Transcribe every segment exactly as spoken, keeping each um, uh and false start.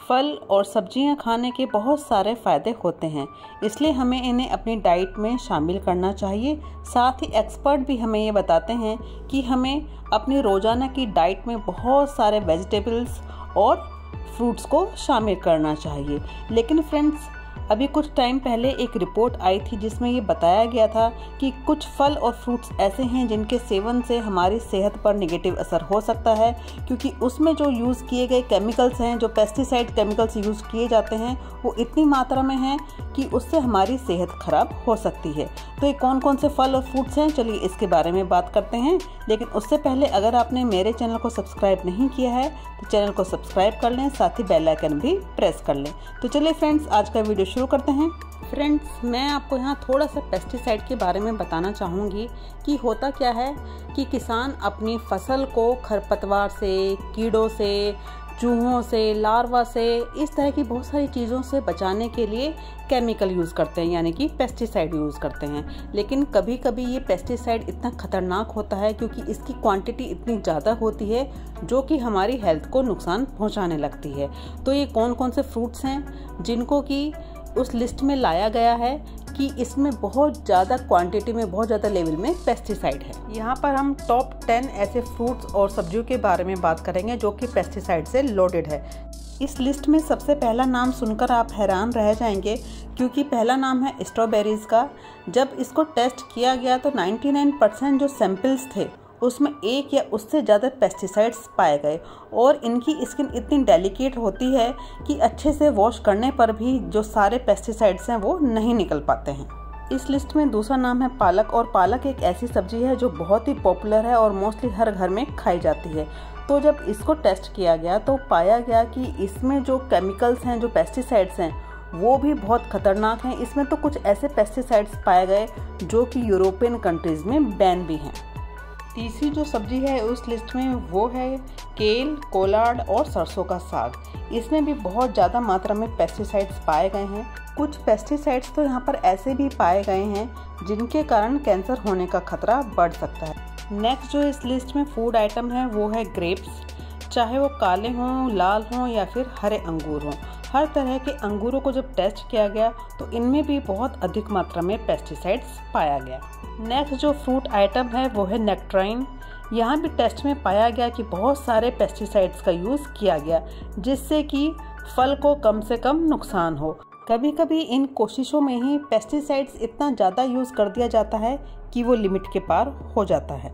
फल और सब्जियां खाने के बहुत सारे फ़ायदे होते हैं, इसलिए हमें इन्हें अपनी डाइट में शामिल करना चाहिए। साथ ही एक्सपर्ट भी हमें ये बताते हैं कि हमें अपनी रोज़ाना की डाइट में बहुत सारे वेजिटेबल्स और फ्रूट्स को शामिल करना चाहिए। लेकिन फ्रेंड्स, अभी कुछ टाइम पहले एक रिपोर्ट आई थी जिसमें ये बताया गया था कि कुछ फल और फ्रूट्स ऐसे हैं जिनके सेवन से हमारी सेहत पर नेगेटिव असर हो सकता है, क्योंकि उसमें जो यूज़ किए गए केमिकल्स हैं, जो पेस्टिसाइड केमिकल्स यूज़ किए जाते हैं, वो इतनी मात्रा में हैं कि उससे हमारी सेहत खराब हो सकती है। तो ये कौन कौन से फल और फ्रूट्स हैं, चलिए इसके बारे में बात करते हैं। लेकिन उससे पहले अगर आपने मेरे चैनल को सब्सक्राइब नहीं किया है तो चैनल को सब्सक्राइब कर लें, साथ ही बेल आइकन भी प्रेस कर लें। तो चलिए फ्रेंड्स, आज का वीडियो शुरू करते हैं। फ्रेंड्स, मैं आपको यहाँ थोड़ा सा पेस्टिसाइड के बारे में बताना चाहूँगी कि होता क्या है कि किसान अपनी फसल को खरपतवार से, कीड़ों से, चूहों से, लार्वा से, इस तरह की बहुत सारी चीज़ों से बचाने के लिए केमिकल यूज़ करते हैं, यानी कि पेस्टिसाइड यूज़ करते हैं। लेकिन कभी कभी ये पेस्टिसाइड इतना ख़तरनाक होता है क्योंकि इसकी क्वांटिटी इतनी ज़्यादा होती है जो कि हमारी हेल्थ को नुकसान पहुंचाने लगती है। तो ये कौन कौन से फ्रूट्स हैं जिनको कि उस लिस्ट में लाया गया है कि इसमें बहुत ज़्यादा क्वांटिटी में, बहुत ज़्यादा लेवल में पेस्टिसाइड है। यहाँ पर हम टॉप टेन ऐसे फ्रूट्स और सब्जियों के बारे में बात करेंगे जो कि पेस्टिसाइड से लोडेड है। इस लिस्ट में सबसे पहला नाम सुनकर आप हैरान रह जाएंगे, क्योंकि पहला नाम है स्ट्रॉबेरीज़ का। जब इसको टेस्ट किया गया तो निन्यानवे परसेंट जो सैंपल्स थे उसमें एक या उससे ज़्यादा पेस्टिसाइड्स पाए गए, और इनकी स्किन इतनी डेलिकेट होती है कि अच्छे से वॉश करने पर भी जो सारे पेस्टिसाइड्स हैं वो नहीं निकल पाते हैं। इस लिस्ट में दूसरा नाम है पालक, और पालक एक ऐसी सब्जी है जो बहुत ही पॉपुलर है और मोस्टली हर घर में खाई जाती है। तो जब इसको टेस्ट किया गया तो पाया गया कि इसमें जो केमिकल्स हैं, जो पेस्टिसाइड्स हैं, वो भी बहुत खतरनाक हैं। इसमें तो कुछ ऐसे पेस्टिसाइड्स पाए गए जो कि यूरोपियन कंट्रीज़ में बैन भी हैं। तीसरी जो सब्जी है उस लिस्ट में वो है केल, कोलार्ड और सरसों का साग। इसमें भी बहुत ज़्यादा मात्रा में पेस्टिसाइड्स पाए गए हैं। कुछ पेस्टिसाइड्स तो यहाँ पर ऐसे भी पाए गए हैं जिनके कारण कैंसर होने का खतरा बढ़ सकता है। नेक्स्ट जो इस लिस्ट में फूड आइटम है वो है ग्रेप्स। चाहे वो काले हों, लाल हों या फिर हरे अंगूर हों, हर तरह के अंगूरों को जब टेस्ट किया गया तो इनमें भी बहुत अधिक मात्रा में पेस्टिसाइड्स पाया गया। नेक्स्ट जो फ्रूट आइटम है वो है नेक्टाराइन। यहाँ भी टेस्ट में पाया गया कि बहुत सारे पेस्टिसाइड्स का यूज़ किया गया, जिससे कि फल को कम से कम नुकसान हो। कभी कभी इन कोशिशों में ही पेस्टिसाइड्स इतना ज़्यादा यूज़ कर दिया जाता है कि वो लिमिट के पार हो जाता है।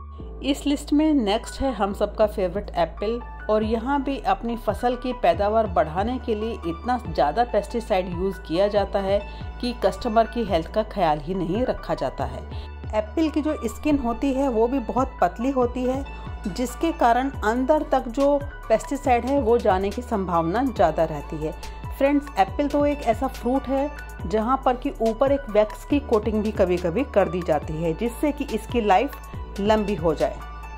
इस लिस्ट में नेक्स्ट है हम सबका फेवरेट एप्पल, और यहाँ भी अपनी फसल की पैदावार बढ़ाने के लिए इतना ज़्यादा पेस्टिसाइड यूज़ किया जाता है कि कस्टमर की हेल्थ का ख्याल ही नहीं रखा जाता है। एप्पल की जो स्किन होती है वो भी बहुत पतली होती है, जिसके कारण अंदर तक जो पेस्टिसाइड है वो जाने की संभावना ज़्यादा रहती है। फ्रेंड्स, एप्पल तो एक ऐसा फ्रूट है जहाँ पर कि ऊपर एक वैक्स की कोटिंग भी कभी कभी कर दी जाती है, जिससे कि इसकी लाइफ लंबी हो जाए।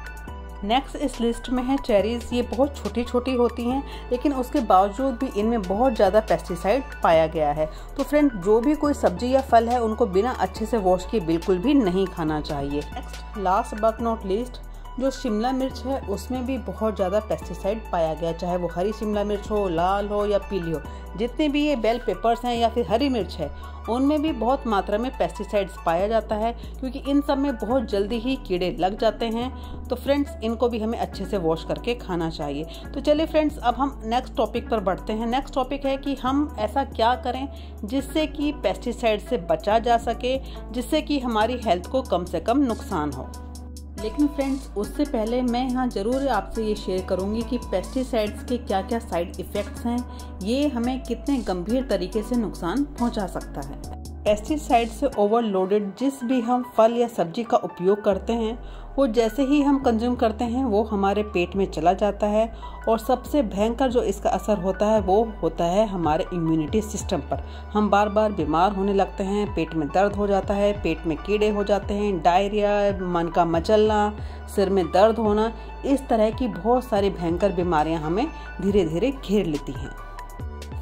नेक्स्ट इस लिस्ट में है चेरीज़। ये बहुत छोटी छोटी होती हैं, लेकिन उसके बावजूद भी इनमें बहुत ज़्यादा पेस्टिसाइड पाया गया है। तो फ्रेंड, जो भी कोई सब्जी या फल है उनको बिना अच्छे से वॉश किए बिल्कुल भी नहीं खाना चाहिए। Next last but not least, जो शिमला मिर्च है उसमें भी बहुत ज़्यादा पेस्टिसाइड पाया गया, चाहे वो हरी शिमला मिर्च हो, लाल हो या पीली हो। जितने भी ये बेल पेपर्स हैं या फिर हरी मिर्च है, उनमें भी बहुत मात्रा में पेस्टिसाइड्स पाया जाता है, क्योंकि इन सब में बहुत जल्दी ही कीड़े लग जाते हैं। तो फ्रेंड्स, इनको भी हमें अच्छे से वॉश करके खाना चाहिए। तो चलिए फ्रेंड्स, अब हम नेक्स्ट टॉपिक पर बढ़ते हैं। नेक्स्ट टॉपिक है कि हम ऐसा क्या करें जिससे कि पेस्टिसाइड से बचा जा सके, जिससे कि हमारी हेल्थ को कम से कम नुकसान हो। लेकिन फ्रेंड्स, उससे पहले मैं यहाँ ज़रूर आपसे ये शेयर करूँगी कि पेस्टिसाइड्स के क्या क्या साइड इफ़ेक्ट्स हैं, ये हमें कितने गंभीर तरीके से नुकसान पहुँचा सकता है। पेस्टिसाइड से ओवरलोडेड जिस भी हम फल या सब्जी का उपयोग करते हैं, वो जैसे ही हम कंज्यूम करते हैं वो हमारे पेट में चला जाता है, और सबसे भयंकर जो इसका असर होता है वो होता है हमारे इम्यूनिटी सिस्टम पर। हम बार बार बीमार होने लगते हैं, पेट में दर्द हो जाता है, पेट में कीड़े हो जाते हैं, डायरिया, मन का मचलना, सिर में दर्द होना, इस तरह की बहुत सारी भयंकर बीमारियां हमें धीरे धीरे घेर लेती हैं।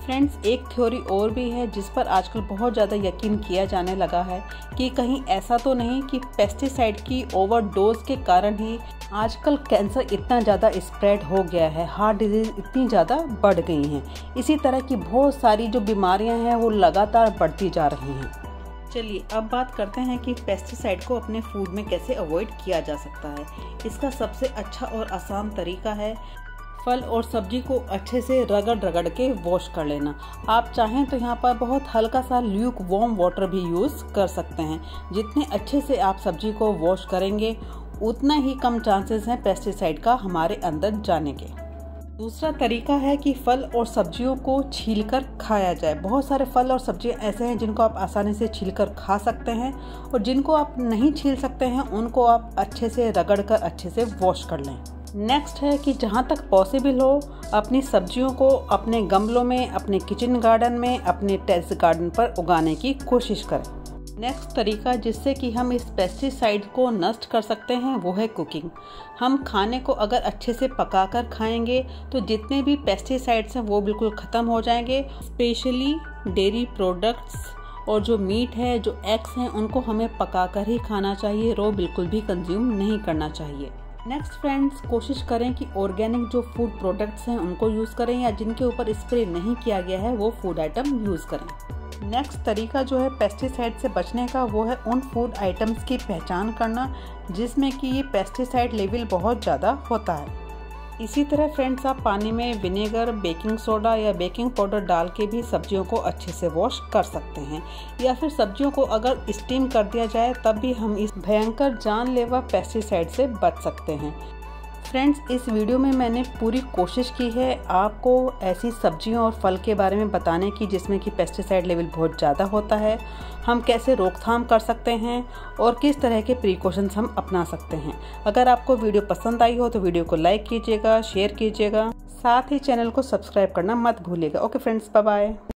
फ्रेंड्स, एक थ्योरी और भी है जिस पर आजकल बहुत ज़्यादा यकीन किया जाने लगा है कि कहीं ऐसा तो नहीं कि पेस्टिसाइड की ओवरडोज के कारण ही आजकल कैंसर इतना ज़्यादा स्प्रेड हो गया है, हार्ट डिजीज़ इतनी ज़्यादा बढ़ गई हैं। इसी तरह की बहुत सारी जो बीमारियां हैं वो लगातार बढ़ती जा रही हैं। चलिए अब बात करते हैं कि पेस्टिसाइड को अपने फूड में कैसे अवॉइड किया जा सकता है। इसका सबसे अच्छा और आसान तरीका है फल और सब्जी को अच्छे से रगड़ रगड़ के वॉश कर लेना। आप चाहें तो यहाँ पर बहुत हल्का सा ल्यूक वार्म वाटर भी यूज़ कर सकते हैं। जितने अच्छे से आप सब्जी को वॉश करेंगे उतना ही कम चांसेस हैं पेस्टिसाइड का हमारे अंदर जाने के। दूसरा तरीका है कि फल और सब्जियों को छीलकर खाया जाए। बहुत सारे फल और सब्जियां ऐसे हैं जिनको आप आसानी से छीलकर खा सकते हैं और जिनको आप नहीं छील सकते हैं उनको आप अच्छे से रगड़ कर अच्छे से वॉश कर लें। नेक्स्ट है कि जहाँ तक पॉसिबल हो अपनी सब्जियों को अपने गमलों में, अपने किचन गार्डन में, अपने टेरेस गार्डन पर उगाने की कोशिश करें। नेक्स्ट तरीका जिससे कि हम इस पेस्टिसाइड को नष्ट कर सकते हैं वो है कुकिंग। हम खाने को अगर अच्छे से पकाकर खाएंगे तो जितने भी पेस्टिसाइड्स हैं वो बिल्कुल ख़त्म हो जाएंगे। स्पेशली डेयरी प्रोडक्ट्स और जो मीट है, जो एग्स हैं, उनको हमें पकाकर ही खाना चाहिए, रो बिल्कुल भी कंज्यूम नहीं करना चाहिए। नेक्स्ट फ्रेंड्स, कोशिश करें कि ऑर्गेनिक जो फूड प्रोडक्ट्स हैं उनको यूज़ करें या जिनके ऊपर स्प्रे नहीं किया गया है वो फूड आइटम यूज़ करें। नेक्स्ट तरीका जो है पेस्टिसाइड से बचने का वो है उन फूड आइटम्स की पहचान करना जिसमें कि ये पेस्टिसाइड लेवल बहुत ज़्यादा होता है। इसी तरह फ्रेंड्स, आप पानी में विनेगर, बेकिंग सोडा या बेकिंग पाउडर डाल के भी सब्जियों को अच्छे से वॉश कर सकते हैं, या फिर सब्जियों को अगर स्टीम कर दिया जाए तब भी हम इस भयंकर जानलेवा पेस्टिसाइड से बच सकते हैं। फ्रेंड्स, इस वीडियो में मैंने पूरी कोशिश की है आपको ऐसी सब्जियों और फल के बारे में बताने की जिसमें कि पेस्टिसाइड लेवल बहुत ज़्यादा होता है, हम कैसे रोकथाम कर सकते हैं और किस तरह के प्रिकॉशंस हम अपना सकते हैं। अगर आपको वीडियो पसंद आई हो तो वीडियो को लाइक कीजिएगा, शेयर कीजिएगा, साथ ही चैनल को सब्सक्राइब करना मत भूलिएगा। Okay friends, bye bye.